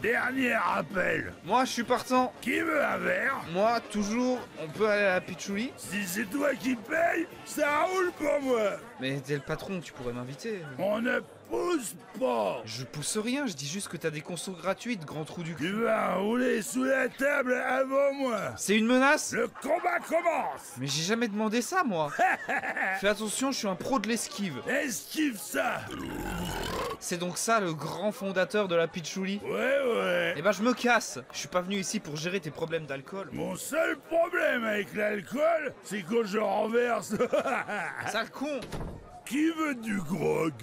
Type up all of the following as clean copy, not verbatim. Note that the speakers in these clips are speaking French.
Dernier rappel. Moi, je suis partant. Qui veut un verre? Moi, toujours, on peut aller à la pitchouli. Si c'est toi qui paye, ça roule pour moi. Mais t'es le patron, tu pourrais m'inviter. On ne pousse pas. Je pousse rien, je dis juste que t'as des consos gratuites, grand trou du Tu cul. vas rouler sous la table avant moi. C'est une menace? Le combat commence. Mais j'ai jamais demandé ça, moi. Fais attention, je suis un pro de l'esquive. Esquive ça. C'est donc ça le grand fondateur de la pitchouli? Ouais. Eh ben je me casse. Je suis pas venu ici pour gérer tes problèmes d'alcool. Mon seul problème avec l'alcool, c'est quand je renverse. Sale con. Qui veut du grog?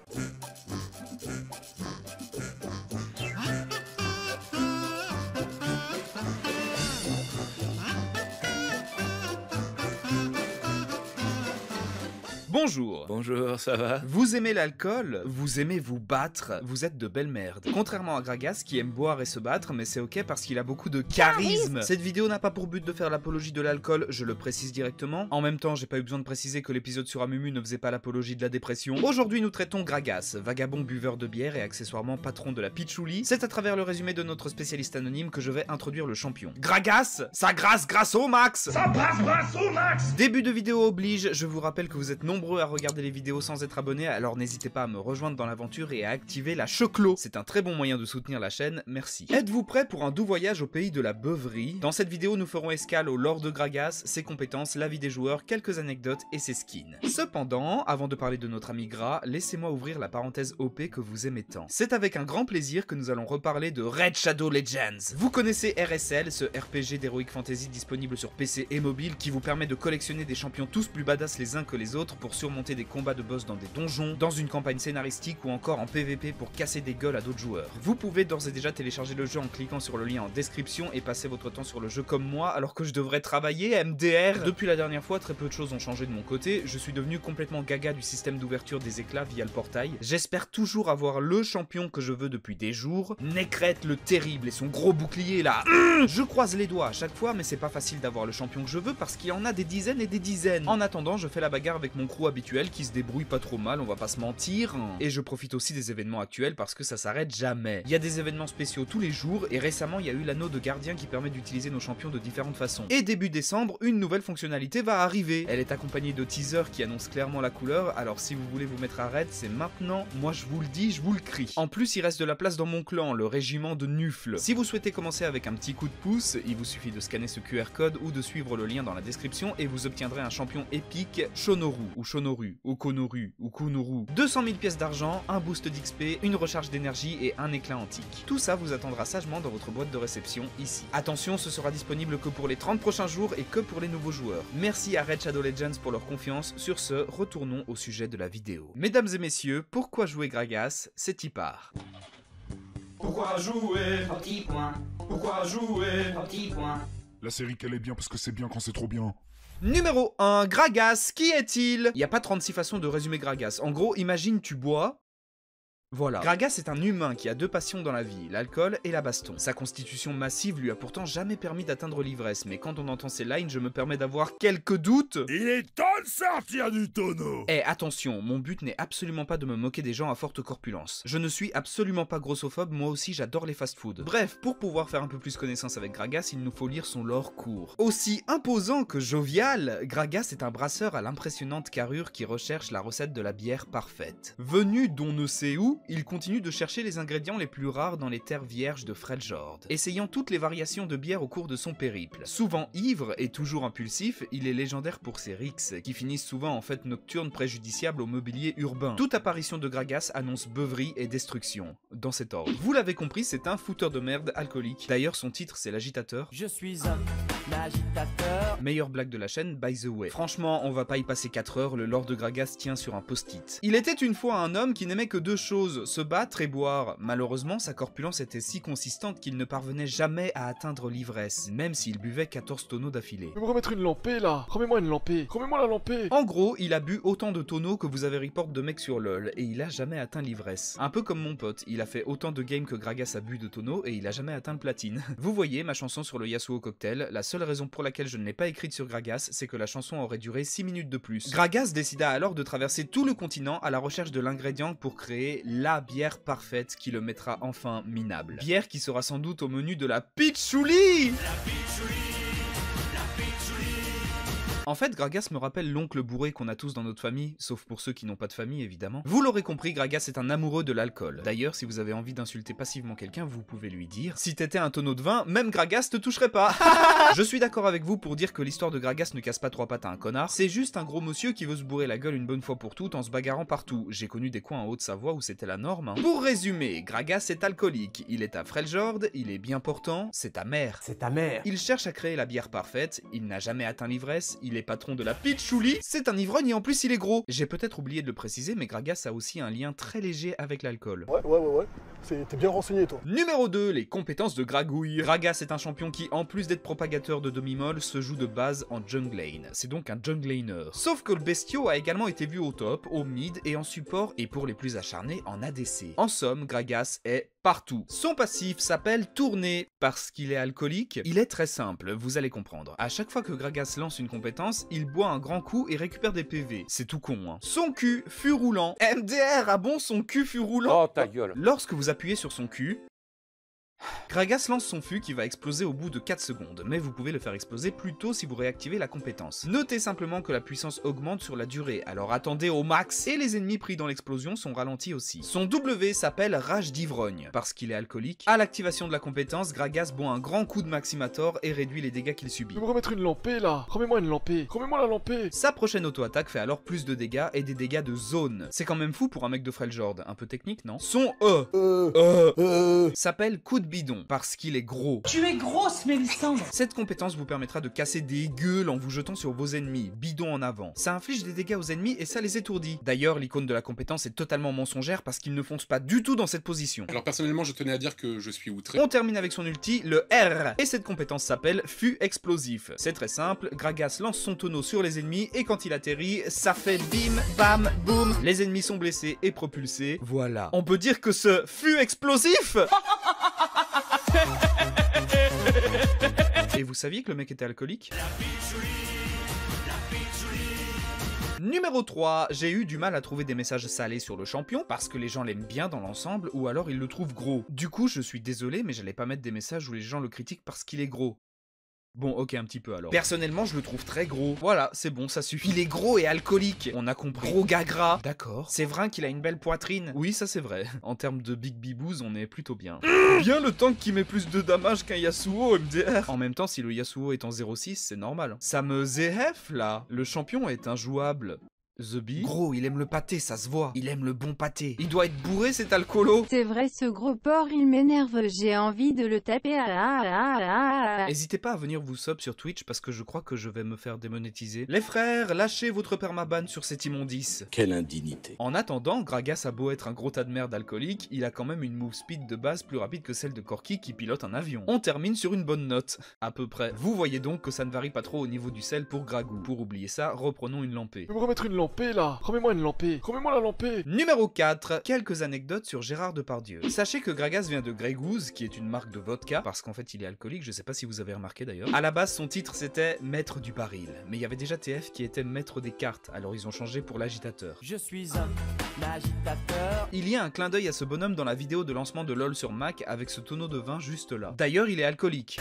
Bonjour. Bonjour, ça va? Vous aimez l'alcool, vous aimez vous battre, vous êtes de belles merdes. Contrairement à Gragas qui aime boire et se battre, mais c'est ok parce qu'il a beaucoup de charisme. Cette vidéo n'a pas pour but de faire l'apologie de l'alcool, je le précise directement. En même temps, j'ai pas eu besoin de préciser que l'épisode sur Amumu ne faisait pas l'apologie de la dépression. Aujourd'hui, nous traitons Gragas, vagabond buveur de bière et accessoirement patron de la pitchouli. C'est à travers le résumé de notre spécialiste anonyme que je vais introduire le champion. Gragas, ça grasse au max! Ça brasse au max. Début de vidéo oblige, je vous rappelle que vous êtes nombreux à regarder les vidéos sans être abonné, alors n'hésitez pas à me rejoindre dans l'aventure et à activer la choclo. C'est un très bon moyen de soutenir la chaîne, merci. Êtes-vous prêts pour un doux voyage au pays de la beuverie? Dans cette vidéo, nous ferons escale au lore de Gragas, ses compétences, la vie des joueurs, quelques anecdotes et ses skins. Cependant, avant de parler de notre ami Gras, laissez-moi ouvrir la parenthèse OP que vous aimez tant. C'est avec un grand plaisir que nous allons reparler de Raid Shadow Legends. Vous connaissez RSL, ce RPG d'Heroic Fantasy disponible sur PC et mobile qui vous permet de collectionner des champions tous plus badass les uns que les autres pour surmonter des combats de boss dans des donjons, dans une campagne scénaristique ou encore en PVP pour casser des gueules à d'autres joueurs. Vous pouvez d'ores et déjà télécharger le jeu en cliquant sur le lien en description et passer votre temps sur le jeu comme moi alors que je devrais travailler MDR. Depuis la dernière fois, très peu de choses ont changé de mon côté, je suis devenu complètement gaga du système d'ouverture des éclats via le portail. J'espère toujours avoir le champion que je veux depuis des jours, Nekret le terrible et son gros bouclier là. Je croise les doigts à chaque fois mais c'est pas facile d'avoir le champion que je veux parce qu'il y en a des dizaines et des dizaines. En attendant, je fais la bagarre avec mon crew habituel qui se débrouille pas trop mal, on va pas se mentir. Et je profite aussi des événements actuels parce que ça s'arrête jamais. Il y a des événements spéciaux tous les jours et récemment il y a eu l'anneau de gardien qui permet d'utiliser nos champions de différentes façons. Et début décembre, une nouvelle fonctionnalité va arriver. Elle est accompagnée de teasers qui annoncent clairement la couleur, alors si vous voulez vous mettre à raid, c'est maintenant, moi je vous le dis, je vous le crie. En plus, il reste de la place dans mon clan, le régiment de Nufle. Si vous souhaitez commencer avec un petit coup de pouce, il vous suffit de scanner ce QR code ou de suivre le lien dans la description et vous obtiendrez un champion épique Shonoru ou Shonoru ou Konoru ou Kunoru, 200 000 pièces d'argent, un boost d'XP, une recharge d'énergie et un éclat antique. Tout ça vous attendra sagement dans votre boîte de réception ici. Attention, ce sera disponible que pour les 30 prochains jours et que pour les nouveaux joueurs. Merci à Raid Shadow Legends pour leur confiance. Sur ce, retournons au sujet de la vidéo. Mesdames et messieurs, pourquoi jouer Gragas? C'est y part. Pourquoi jouer? Petit point, Pourquoi jouer? petit point. La série qu'elle est bien parce que c'est bien quand c'est trop bien. Numéro 1, Gragas, qui est-il? Il n'y a pas 36 façons de résumer Gragas. En gros, imagine tu bois... Voilà. Gragas est un humain qui a deux passions dans la vie, l'alcool et la baston. Sa constitution massive lui a pourtant jamais permis d'atteindre l'ivresse, mais quand on entend ces lines, je me permets d'avoir quelques doutes. Il est temps de sortir du tonneau. Eh, attention, mon but n'est absolument pas de me moquer des gens à forte corpulence. Je ne suis absolument pas grossophobe, moi aussi j'adore les fast-food. Bref, pour pouvoir faire un peu plus connaissance avec Gragas, il nous faut lire son lore court. Aussi imposant que jovial, Gragas est un brasseur à l'impressionnante carrure qui recherche la recette de la bière parfaite. Venu d'on ne sait où, il continue de chercher les ingrédients les plus rares dans les terres vierges de Freljord, essayant toutes les variations de bière au cours de son périple. Souvent ivre et toujours impulsif, il est légendaire pour ses rixes, qui finissent souvent en fêtes nocturnes préjudiciables au mobilier urbain. Toute apparition de Gragas annonce beuverie et destruction, dans cet ordre. Vous l'avez compris, c'est un fouteur de merde alcoolique. D'ailleurs, son titre c'est l'agitateur. Je suis un agitateur. Meilleure blague de la chaîne, by the way. Franchement, on va pas y passer 4 heures, le lore de Gragas tient sur un post-it. Il était une fois un homme qui n'aimait que deux choses, se battre et boire. Malheureusement, sa corpulence était si consistante qu'il ne parvenait jamais à atteindre l'ivresse, même s'il buvait 14 tonneaux d'affilée. Je vais me remettre une lampée là. Remets-moi une lampée. Remets-moi la lampée. En gros, il a bu autant de tonneaux que vous avez report de mecs sur LoL, et il a jamais atteint l'ivresse. Un peu comme mon pote, il a fait autant de games que Gragas a bu de tonneaux, et il a jamais atteint le platine. Vous voyez ma chanson sur le Yasuo Cocktail, la seule seule raison pour laquelle je ne l'ai pas écrite sur Gragas, c'est que la chanson aurait duré 6 minutes de plus. Gragas décida alors de traverser tout le continent à la recherche de l'ingrédient pour créer la bière parfaite qui le mettra enfin minable. Bière qui sera sans doute au menu de la Pitchouli. En fait, Gragas me rappelle l'oncle bourré qu'on a tous dans notre famille, sauf pour ceux qui n'ont pas de famille évidemment. Vous l'aurez compris, Gragas est un amoureux de l'alcool. D'ailleurs, si vous avez envie d'insulter passivement quelqu'un, vous pouvez lui dire: si t'étais un tonneau de vin, même Gragas te toucherait pas. Je suis d'accord avec vous pour dire que l'histoire de Gragas ne casse pas trois pattes à un connard, c'est juste un gros monsieur qui veut se bourrer la gueule une bonne fois pour toutes en se bagarrant partout. J'ai connu des coins en Haute-Savoie où c'était la norme. Hein. Pour résumer, Gragas est alcoolique, il est à Freljord, il est bien portant, c'est ta mère. C'est ta mère. Il cherche à créer la bière parfaite, il n'a jamais atteint l'ivresse, il est patron de la Pitchouli, c'est un ivrogne et en plus il est gros. J'ai peut-être oublié de le préciser, mais Gragas a aussi un lien très léger avec l'alcool. Ouais. T'es bien renseigné, toi. Numéro 2, les compétences de Gragouille. Gragas est un champion qui, en plus d'être propagateur de demi-molle, se joue de base en jungle lane. C'est donc un jungle laner. Sauf que le bestiau a également été vu au top, au mid et en support, et pour les plus acharnés, en ADC. En somme, Gragas est partout. Son passif s'appelle Tourner. Parce qu'il est alcoolique, il est très simple, vous allez comprendre. À chaque fois que Gragas lance une compétence, il boit un grand coup et récupère des PV. C'est tout con, hein. Son cul fut roulant. MDR, ah bon, son cul fut roulant? Oh ta gueule. Lorsque vous appuyez sur son cul, Gragas lance son fût qui va exploser au bout de 4 secondes, mais vous pouvez le faire exploser plus tôt si vous réactivez la compétence. Notez simplement que la puissance augmente sur la durée, alors attendez au max, et les ennemis pris dans l'explosion sont ralentis aussi. Son W s'appelle Rage d'ivrogne, parce qu'il est alcoolique. À l'activation de la compétence, Gragas boit un grand coup de Maximator et réduit les dégâts qu'il subit. Je vais me remettre une lampée là. Remets-moi une lampée. Remets-moi la lampée. Sa prochaine auto-attaque fait alors plus de dégâts et des dégâts de zone. C'est quand même fou pour un mec de Freljord, un peu technique, non? Son s'appelle coup de bidon, parce qu'il est gros. Tu es grosse, Mélissandre. Cette compétence vous permettra de casser des gueules en vous jetant sur vos ennemis, bidon en avant. Ça inflige des dégâts aux ennemis et ça les étourdit. D'ailleurs, l'icône de la compétence est totalement mensongère parce qu'il ne fonce pas du tout dans cette position. Alors personnellement, je tenais à dire que je suis outré. On termine avec son ulti, le R. Et cette compétence s'appelle Fût explosif. C'est très simple, Gragas lance son tonneau sur les ennemis et quand il atterrit, ça fait bim, bam, boum. Les ennemis sont blessés et propulsés. Voilà. On peut dire que ce fût explosif Et vous saviez que le mec était alcoolique? Numéro 3, j'ai eu du mal à trouver des messages salés sur le champion parce que les gens l'aiment bien dans l'ensemble ou alors ils le trouvent gros. Du coup, je suis désolé mais j'allais pas mettre des messages où les gens le critiquent parce qu'il est gros. Bon, ok, un petit peu alors. Personnellement, je le trouve très gros. Voilà, c'est bon, ça suffit. Il est gros et alcoolique. On a compris. Gros gars gras. D'accord. C'est vrai qu'il a une belle poitrine. Oui, ça c'est vrai. En termes de big bibouze, on est plutôt bien. Bien le tank qui met plus de damage qu'un Yasuo MDR. En même temps, si le Yasuo est en 0.6, c'est normal. Ça me zéhef là. Le champion est injouable. The Bee. Gros, il aime le pâté, ça se voit. Il aime le bon pâté. Il doit être bourré, cet alcoolo. C'est vrai, ce gros porc, il m'énerve. J'ai envie de le taper. N'hésitez pas à venir vous sub sur Twitch parce que je crois que je vais me faire démonétiser. Les frères, lâchez votre permaban sur cette immondice. Quelle indignité. En attendant, Gragas a beau être un gros tas de merde alcoolique, il a quand même une move speed de base plus rapide que celle de Corki qui pilote un avion. On termine sur une bonne note, à peu près. Vous voyez donc que ça ne varie pas trop au niveau du sel pour Gragou. Pour oublier ça, reprenons une lampée. Je vais me remettre une lampée là. Remets-moi une lampée. Remets-moi la lampée. Numéro 4, quelques anecdotes sur Gérard Depardieu. Sachez que Gragas vient de Grey Goose, qui est une marque de vodka, parce qu'en fait il est alcoolique, je sais pas si vous avez remarqué d'ailleurs. À la base, son titre c'était Maître du baril, mais il y avait déjà TF qui était Maître des cartes, alors ils ont changé pour l'agitateur. Je suis un agitateur. Il y a un clin d'œil à ce bonhomme dans la vidéo de lancement de LOL sur Mac avec ce tonneau de vin juste là. D'ailleurs, il est alcoolique.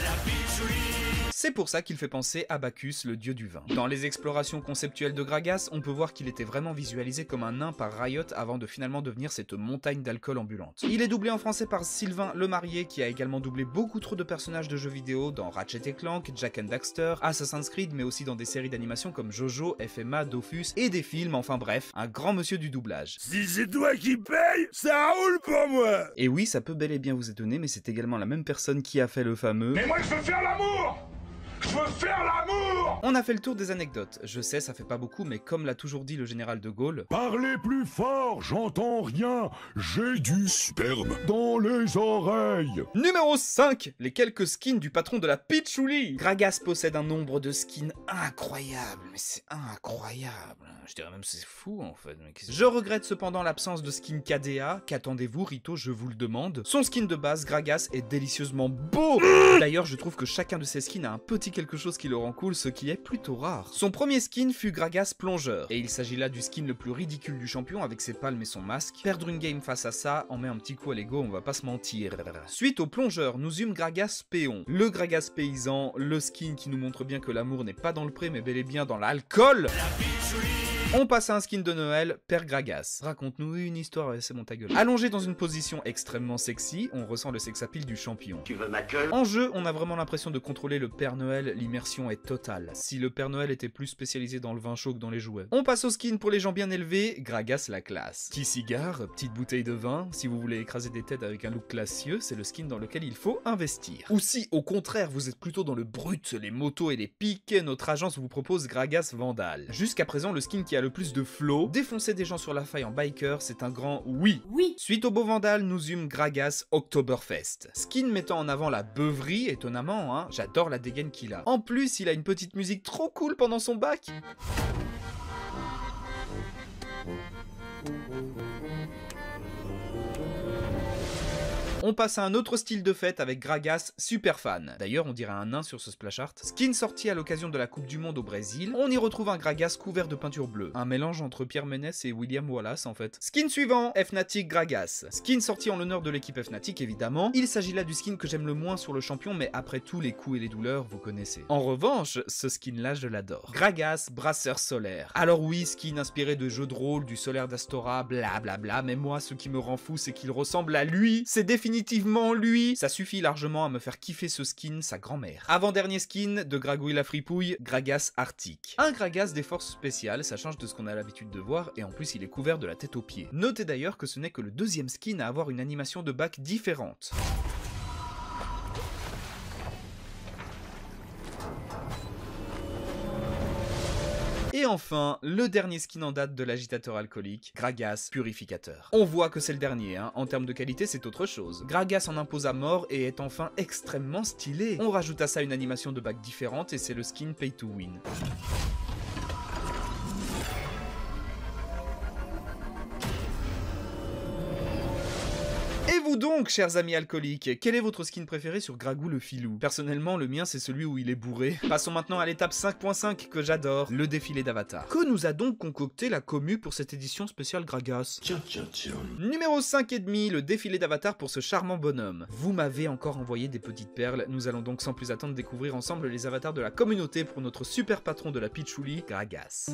C'est pour ça qu'il fait penser à Bacchus, le dieu du vin. Dans les explorations conceptuelles de Gragas, on peut voir qu'il était vraiment visualisé comme un nain par Riot avant de finalement devenir cette montagne d'alcool ambulante. Il est doublé en français par Sylvain Lemarié, qui a également doublé beaucoup trop de personnages de jeux vidéo dans Ratchet & Clank, Jak and Daxter, Assassin's Creed, mais aussi dans des séries d'animation comme Jojo, FMA, Dofus et des films, enfin bref, un grand monsieur du doublage. Si c'est toi qui paye, ça roule pour moi. Et oui, ça peut bel et bien vous étonner, mais c'est également la même personne qui a fait le fameux... Mais moi je veux faire l'amour. Je veux faire l'amour. On a fait le tour des anecdotes. Je sais, ça fait pas beaucoup, mais comme l'a toujours dit le général de Gaulle... Parlez plus fort, j'entends rien. J'ai du sperme dans les oreilles. Numéro 5, les quelques skins du patron de la Pitchouli. Gragas possède un nombre de skins incroyable, mais c'est incroyable. Je dirais même c'est fou en fait. Je regrette cependant l'absence de skin KDA. Qu'attendez-vous, Rito, je vous le demande. Son skin de base, Gragas, est délicieusement beau. D'ailleurs, je trouve que chacun de ces skins a un petit quelque chose qui le rend cool, ce qui est plutôt rare. Son premier skin fut Gragas Plongeur, et il s'agit là du skin le plus ridicule du champion avec ses palmes et son masque. Perdre une game face à ça en met un petit coup à l'ego, on va pas se mentir. Suite au Plongeur, nous eûmes Gragas Péon, le Gragas paysan, le skin qui nous montre bien que l'amour n'est pas dans le pré mais bel et bien dans l'alcool. On passe à un skin de Noël, Père Gragas. Raconte-nous une histoire, c'est bon ta gueule. Allongé dans une position extrêmement sexy, on ressent le sex-appeal du champion. Tu veux ma gueule? En jeu, on a vraiment l'impression de contrôler le Père Noël, l'immersion est totale. Si le Père Noël était plus spécialisé dans le vin chaud que dans les jouets. On passe au skin pour les gens bien élevés, Gragas la classe. Petit cigare, petite bouteille de vin, si vous voulez écraser des têtes avec un look classieux, c'est le skin dans lequel il faut investir. Ou si, au contraire, vous êtes plutôt dans le brut, les motos et les piques, notre agence vous propose Gragas Vandal. Jusqu'à présent, le skin qui a le plus de flow, défoncer des gens sur la faille en biker, c'est un grand oui. Oui. Suite au beau Vandal, nous eûmes Gragas Oktoberfest. Skin mettant en avant la beuverie, étonnamment, hein, j'adore la dégaine qu'il a. En plus, il a une petite musique trop cool pendant son bac. On passe à un autre style de fête avec Gragas Superfan. D'ailleurs, on dirait un nain sur ce splash art. Skin sorti à l'occasion de la Coupe du Monde au Brésil. On y retrouve un Gragas couvert de peinture bleue. Un mélange entre Pierre Ménès et William Wallace en fait. Skin suivant, Fnatic Gragas. Skin sorti en l'honneur de l'équipe Fnatic évidemment. Il s'agit là du skin que j'aime le moins sur le champion, mais après tous les coups et les douleurs, vous connaissez. En revanche, ce skin là, je l'adore. Gragas Brasseur Solaire. Alors oui, skin inspiré de jeux de rôle, du solaire d'Astora, blablabla, mais moi, ce qui me rend fou, c'est qu'il ressemble à lui. C'est définitivement lui. Ça suffit largement à me faire kiffer ce skin, sa grand-mère. Avant-dernier skin de Gragouille la fripouille, Gragas Arctique. Un Gragas des forces spéciales, ça change de ce qu'on a l'habitude de voir, et en plus il est couvert de la tête aux pieds. Notez d'ailleurs que ce n'est que le deuxième skin à avoir une animation de bac différente. Et enfin, le dernier skin en date de l'agitateur alcoolique, Gragas Purificateur. On voit que c'est le dernier, hein. En termes de qualité c'est autre chose. Gragas en impose à mort et est enfin extrêmement stylé. On rajoute à ça une animation de bac différente et c'est le skin Pay to Win. Et vous donc, chers amis alcooliques, quel est votre skin préféré sur Gragou le filou? Personnellement, le mien c'est celui où il est bourré. Passons maintenant à l'étape 5.5 que j'adore, le défilé d'avatar. Que nous a donc concocté la commu pour cette édition spéciale Gragas? Tiens. Numéro 5,5, le défilé d'avatar pour ce charmant bonhomme. Vous m'avez encore envoyé des petites perles, nous allons donc sans plus attendre découvrir ensemble les avatars de la communauté pour notre super patron de la Pitchouli, Gragas.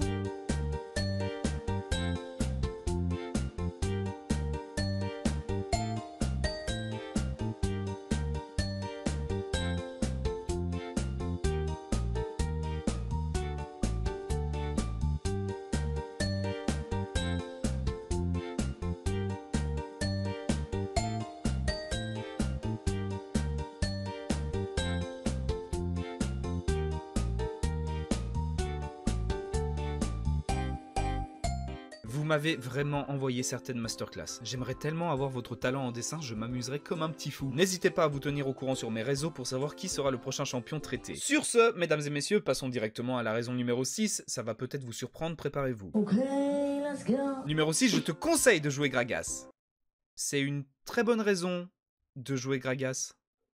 Vous m'avez vraiment envoyé certaines masterclass. J'aimerais tellement avoir votre talent en dessin, je m'amuserais comme un petit fou. N'hésitez pas à vous tenir au courant sur mes réseaux pour savoir qui sera le prochain champion traité. Sur ce, mesdames et messieurs, passons directement à la raison numéro 6. Ça va peut-être vous surprendre, préparez-vous. Okay, let's go. Numéro 6, je te conseille de jouer Gragas. C'est une très bonne raison de jouer Gragas.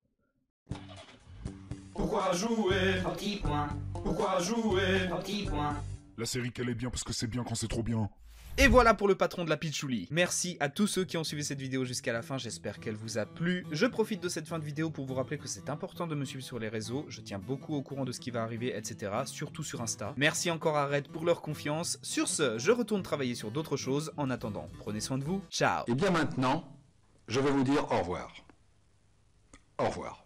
Pourquoi jouer? Petit point, Pourquoi jouer? petit point. La série qu'elle est bien parce que c'est bien quand c'est trop bien. Et voilà pour le patron de la Pitchouli. Merci à tous ceux qui ont suivi cette vidéo jusqu'à la fin, j'espère qu'elle vous a plu. Je profite de cette fin de vidéo pour vous rappeler que c'est important de me suivre sur les réseaux, je tiens beaucoup au courant de ce qui va arriver, etc. Surtout sur Insta. Merci encore à Red pour leur confiance. Sur ce, je retourne travailler sur d'autres choses. En attendant, prenez soin de vous. Ciao. Et bien maintenant, je vais vous dire au revoir. Au revoir.